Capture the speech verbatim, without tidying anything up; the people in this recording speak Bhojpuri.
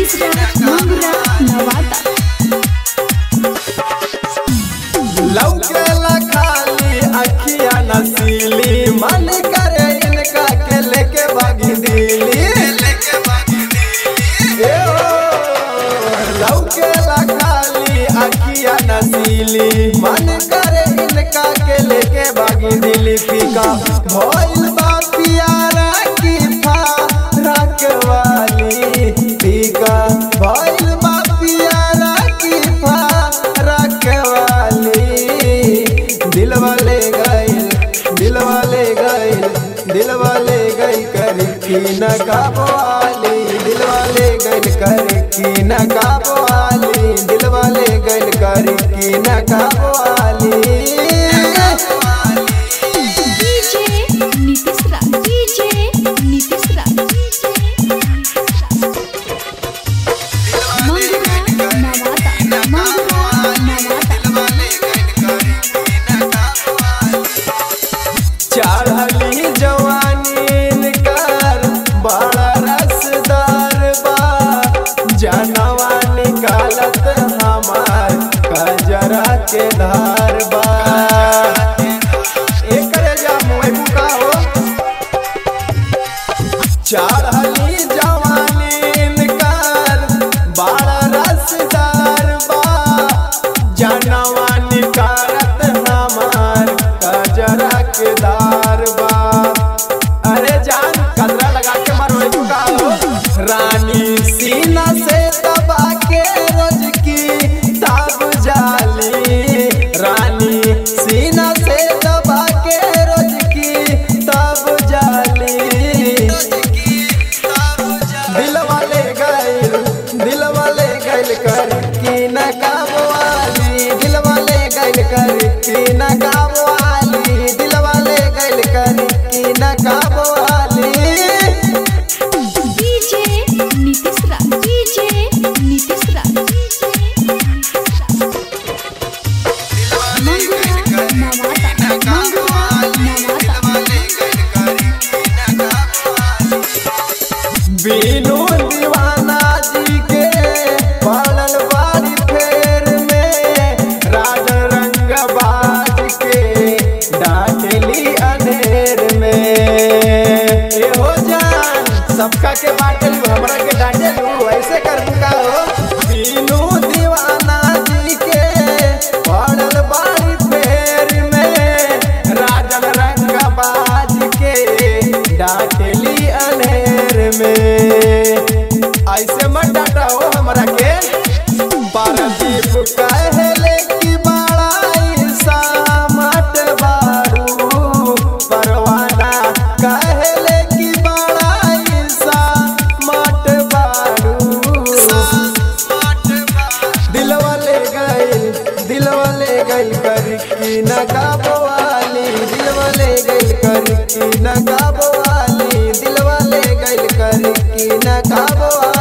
मिश्रा मंगरा नवादा। लौकेला खाली अखिया नसीली, मन करे इनका के लेके भागी दिली। लौकेला खाली अखिया नसीली, मन करे इनका के लेके भागी दिली। फीका भइल बा पियारा की फारक वाली, फीका भइल बा पियारा की फारक वाली। दिल वाले गइल दिल वाले गइल दिल वाले गइल कर की न काबवाली, दिल वाले गइल कर की न काबवाली, दिल वाले गइल कर की न काबवाली। DJ Nitish Raj, DJ Nitish Raj, Mangra Nawada, Mangra Nawada. चढ़ली जवानी कर बड़ा रसदार बा, जनवा निकालत हमार कजरा के धार बा। चढ़ली जवानी कर बड़ा रसदार बा, जनवा निकालत हमार कजरा के धार बा। अरे जान कजरा लगा के मारो का हो, रानी सीना से दबा के रोज की ताब जाली, रानी सीना से दबा के रोज की ताब जाली। दिल वाले गइल दिल वाले गइल कर की न काबवाली, दिल वाले गइल कर की न काबवाली, दिल वाले गइल कर की न काबवाली। DJ Nitish Raj, DJ Nitish Raj, Mangra Nawada, Mangra Nawada. बीनू दीवाना जी के पड़ल बारी फेर में, राज रंग बाज के डांटली अनेर में। ए हो जान सबका के बाटल हमरा के डांटे लू, ऐसे कर का हो। बीनू दीवाना जी के पड़ल बारी फेर में, राजन रंग बाज के डांटली अनेर में। ऐसे मत डांटा हो हमरा के। पारदीप कहले कि बड़ा सामत बारू, परवाना कहले कि बड़ा सामत बारू। दिल वाले गइल दिल वाले गइल कर की न काबवाली, दिल वाले गइल कर की न काबवाली, दिल वाले गइल कर की न काबवाली।